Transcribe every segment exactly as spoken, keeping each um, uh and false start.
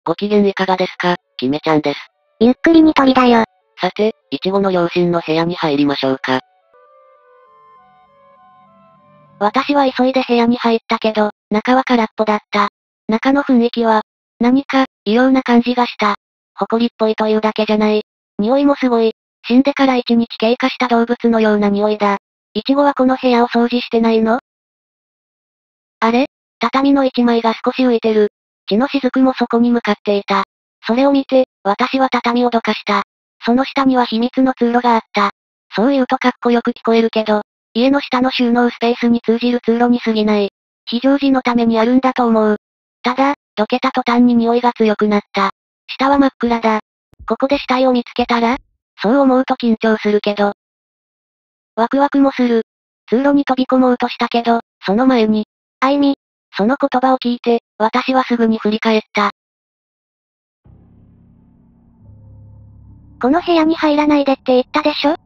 ご機嫌いかがですか、キメちゃんです。 ゆっくりに鳥だよ。 さて、イチゴの両親の部屋に入りましょうか。 私は急いで部屋に入ったけど、中は空っぽだった。中の雰囲気は、何か、異様な感じがした。埃っぽいというだけじゃない。匂いもすごい。死んでから一日経過した動物のような匂いだ。イチゴはこの部屋を掃除してないの？あれ？畳の一枚が少し浮いてる。血の雫もそこに向かっていた。それを見て、私は畳をどかした。その下には秘密の通路があった。そう言うとかっこよく聞こえるけど、家の下の収納スペースに通じる通路に過ぎない。非常時のためにあるんだと思う。ただ、どけた途端に匂いが強くなった。下は真っ暗だ。ここで死体を見つけたら？そう思うと緊張するけど。ワクワクもする。通路に飛び込もうとしたけど、その前に、あいみ、その言葉を聞いて、私はすぐに振り返った。この部屋に入らないでって言ったでしょ？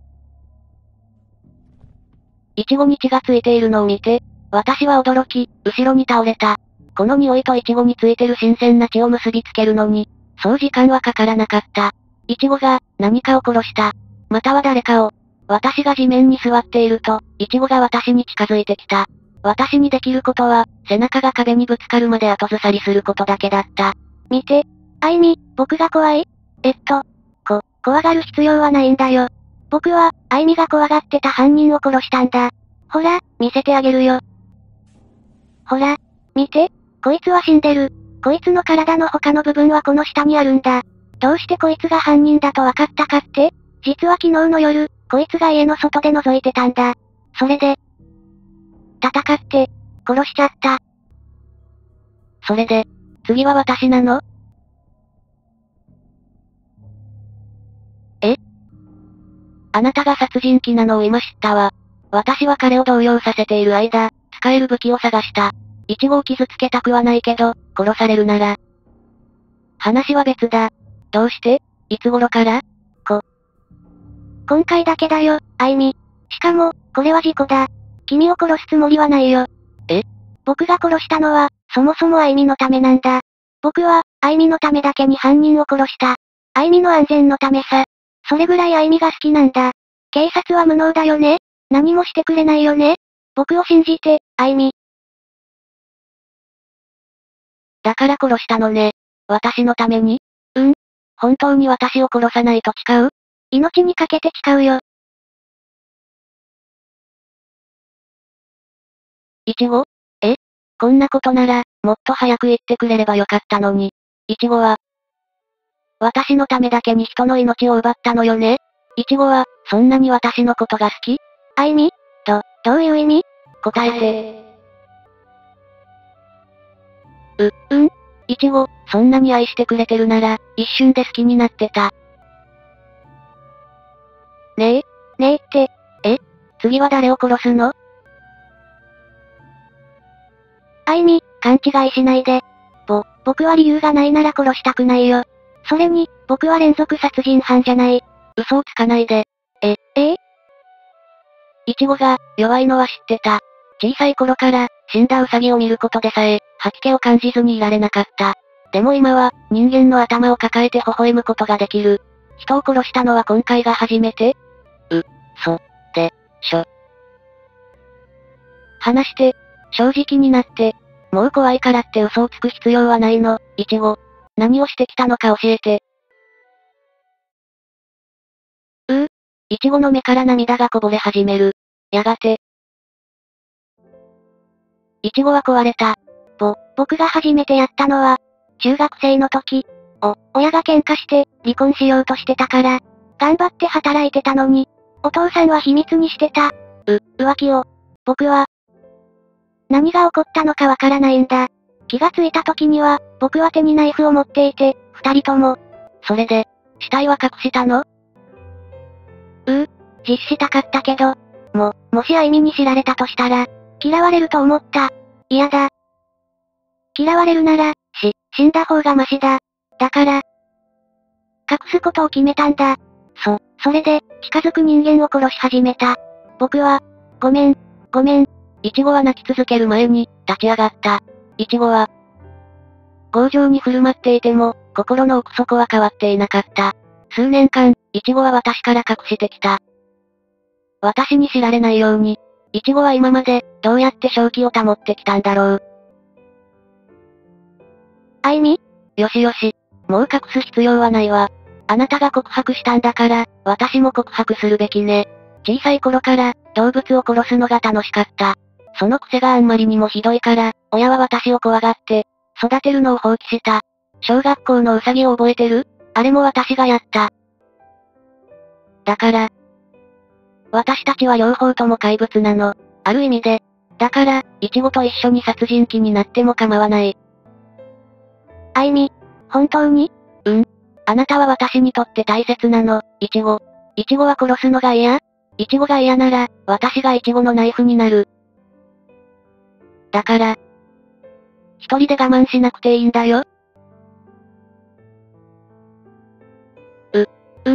イチゴに血がついているのを見て、私は驚き、後ろに倒れた。この匂いとイチゴについてる新鮮な血を結びつけるのに、そう時間はかからなかった。イチゴが、何かを殺した。または誰かを。私が地面に座っていると、イチゴが私に近づいてきた。私にできることは、背中が壁にぶつかるまで後ずさりすることだけだった。見て。あいみ、僕が怖い？えっと、こ、怖がる必要はないんだよ。僕は、あいみが怖がってた犯人を殺したんだ。ほら、見せてあげるよ。ほら、見て。こいつは死んでる。こいつの体の他の部分はこの下にあるんだ。どうしてこいつが犯人だと分かったかって？実は昨日の夜、こいつが家の外で覗いてたんだ。それで、戦って、殺しちゃった。それで、次は私なの？え？あなたが殺人鬼なのを今知ったわ。私は彼を動揺させている間、使える武器を探した。イチゴを傷つけたくはないけど、殺されるなら。話は別だ。どうして？いつ頃から？こ。今回だけだよ、あいみ。しかも、これは事故だ。君を殺すつもりはないよ。 え？ 僕が殺したのは、そもそもあいみのためなんだ。僕は、あいみのためだけに犯人を殺した。あいみの安全のためさ。それぐらいあいみが好きなんだ。警察は無能だよね？何もしてくれないよね？僕を信じて、あいみ。だから殺したのね。私のために？うん。本当に私を殺さないと誓う？命にかけて誓うよ。イチゴ？え？こんなことなら、もっと早く言ってくれればよかったのに。イチゴは、私のためだけに人の命を奪ったのよね？イチゴは、そんなに私のことが好き？あいみ？ど、どういう意味？答えて。う、うん。イチゴ、そんなに愛してくれてるなら、一瞬で好きになってた。ねえ？ねえって、え？次は誰を殺すの？あいみ、勘違いしないで。ぼ、僕は理由がないなら殺したくないよ。それに、僕は連続殺人犯じゃない。嘘をつかないで。え、ええ？イチゴが、弱いのは知ってた。小さい頃から、死んだウサギを見ることでさえ、吐き気を感じずにいられなかった。でも今は、人間の頭を抱えて微笑むことができる。人を殺したのは今回が初めて？う、そ、で、しょ。話して、正直になって。もう怖いからって嘘をつく必要はないの、イチゴ。何をしてきたのか教えて。うう、イチゴの目から涙がこぼれ始める。やがて、イチゴは壊れた。ぼ、僕が初めてやったのは、中学生の時。お、親が喧嘩して、離婚しようとしてたから、頑張って働いてたのに、お父さんは秘密にしてた。う、浮気を。僕は、何が起こったのかわからないんだ。気がついた時には、僕は手にナイフを持っていて、二人とも。それで、死体は隠したの？うう、実したかったけど、も、もしあいみに知られたとしたら、嫌われると思った。嫌だ。嫌われるなら、し、死んだ方がマシだ。だから、隠すことを決めたんだ。そ、それで、近づく人間を殺し始めた。僕は、ごめん、ごめん。イチゴは泣き続ける前に、立ち上がった。イチゴは、ご強情に振る舞っていても、心の奥底は変わっていなかった。数年間、イチゴは私から隠してきた。私に知られないように、イチゴは今まで、どうやって正気を保ってきたんだろう。あいみ？よしよし。もう隠す必要はないわ。あなたが告白したんだから、私も告白するべきね。小さい頃から、動物を殺すのが楽しかった。その癖があんまりにもひどいから、親は私を怖がって、育てるのを放棄した。小学校のウサギを覚えてる？あれも私がやった。だから、私たちは両方とも怪物なの。ある意味で。だから、イチゴと一緒に殺人鬼になっても構わない。あいみ、本当に？うん。あなたは私にとって大切なの、イチゴ。イチゴは殺すのが嫌？イチゴが嫌なら、私がイチゴのナイフになる。だから、一人で我慢しなくていいんだよ。う、うん。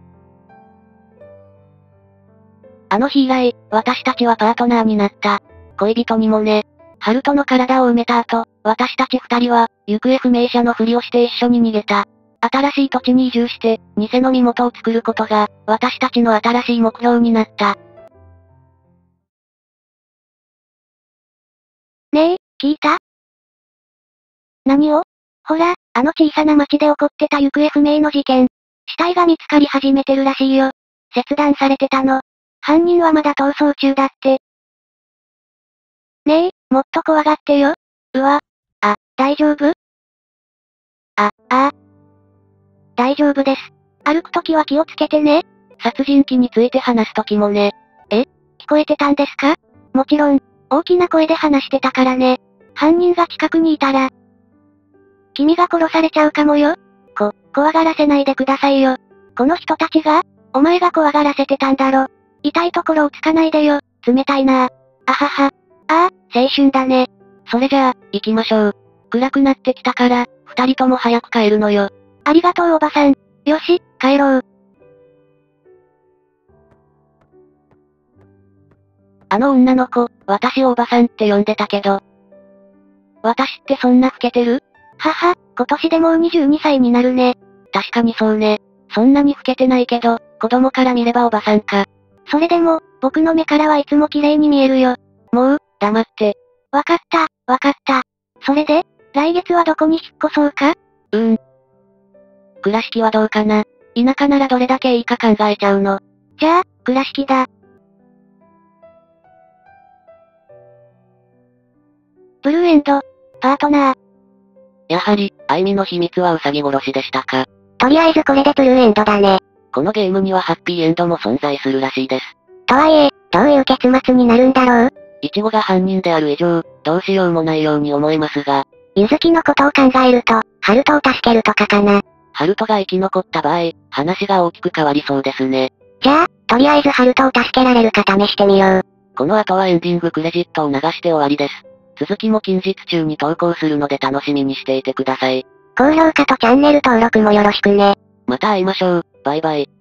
あの日以来、私たちはパートナーになった。恋人にもね。ハルトの体を埋めた後、私たち二人は、行方不明者のふりをして一緒に逃げた。新しい土地に移住して、偽の身元を作ることが、私たちの新しい目標になった。ねえ、聞いた？何を？ほら、あの小さな町で起こってた行方不明の事件。死体が見つかり始めてるらしいよ。切断されてたの。犯人はまだ逃走中だって。ねえ、もっと怖がってよ。うわ。あ、大丈夫？あ、ああ。大丈夫です。歩くときは気をつけてね。殺人鬼について話すときもね。え？聞こえてたんですか？もちろん、大きな声で話してたからね。犯人が近くにいたら、君が殺されちゃうかもよ。こ、怖がらせないでくださいよ。この人たちが、お前が怖がらせてたんだろ。痛いところをつかないでよ。冷たいなあ。あはは。ああ、青春だね。それじゃあ、行きましょう。暗くなってきたから、二人とも早く帰るのよ。ありがとうおばさん。よし、帰ろう。あの女の子、私をおばさんって呼んでたけど。私ってそんな老けてる？はは、今年でもうにじゅうにさいになるね。確かにそうね。そんなに老けてないけど、子供から見ればおばさんか。それでも、僕の目からはいつも綺麗に見えるよ。もう、黙って。わかった、わかった。それで、来月はどこに引っ越そうか？うーん。倉敷はどうかな。田舎ならどれだけいいか考えちゃうの。じゃあ、倉敷だ。ブルーエンド、パートナー。 やはり、あいみの秘密はウサギ殺しでしたか。 とりあえずこれでブルーエンドだね。 このゲームにはハッピーエンドも存在するらしいです。 とはいえ、どういう結末になるんだろう？ イチゴが犯人である以上、どうしようもないように思えますが。 ゆずきのことを考えると、ハルトを助けるとかかな。 ハルトが生き残った場合、話が大きく変わりそうですね。 じゃあ、とりあえずハルトを助けられるか試してみよう。 この後はエンディングクレジットを流して終わりです。続きも近日中に投稿するので楽しみにしていてください。 高評価とチャンネル登録もよろしくね。 また会いましょう。バイバイ。